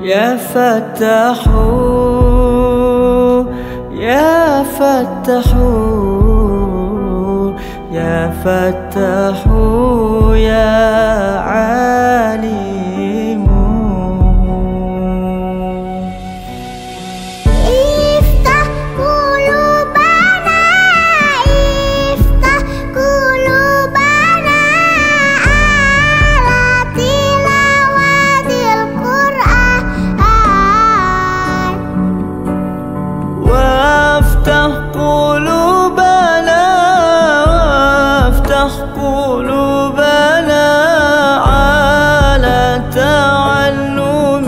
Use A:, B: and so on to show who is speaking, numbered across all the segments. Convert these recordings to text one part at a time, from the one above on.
A: يا فتاح يا فتاح يا فتاح يا عليم.
B: افتح قلوبنا افتح قلوبنا على تلاوة القرآن
A: وافتح قلوبنا وافتح قلوبنا على تعلم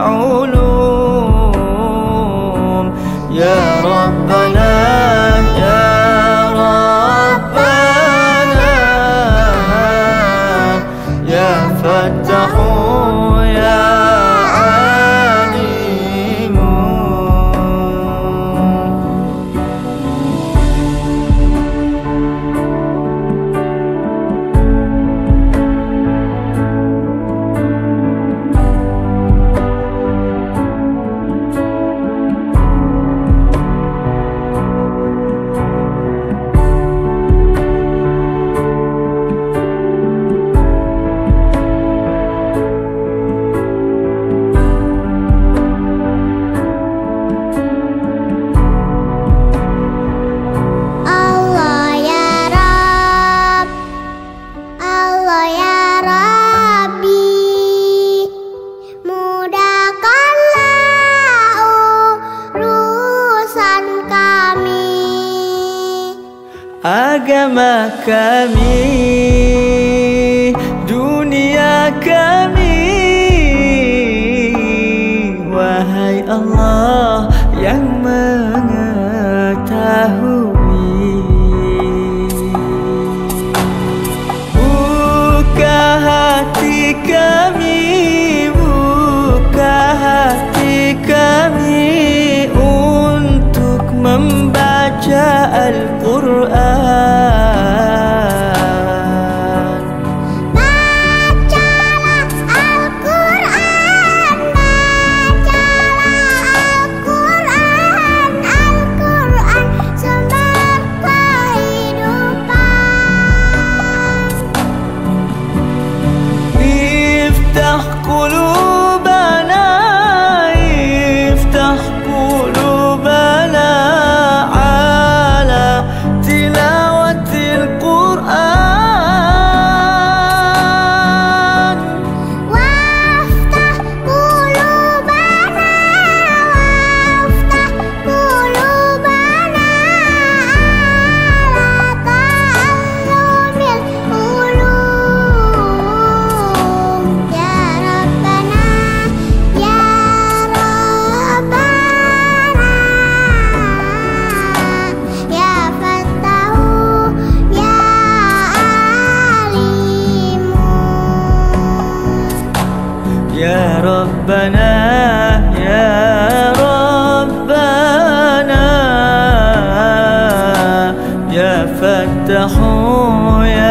A: العلوم يا ربنا يا ربنا يا فتاح يا عليم.
B: Allah ya Rabb, Allah ya Rabbi, mudahkanlah urusan kami,
A: Agama kami, dunia kami, wahai Allah yang mengetahui. Buka hati kami, buka hati kami untuk membaca Al-Quran.
B: bacalah Al-Quran, bacalah Al-Quran, Al-Quran sumber kehidupan.
A: Iftah qulubana, iftah qulubana ala tilawatil Quran.
B: Waftah qulubana, waftah qulubana ala ta'allumil ulum ya Rabbana ya Rabbana ya Fattahu ya Alimu.
A: Ya Rabbana ya Rabbana ya Fattahu ya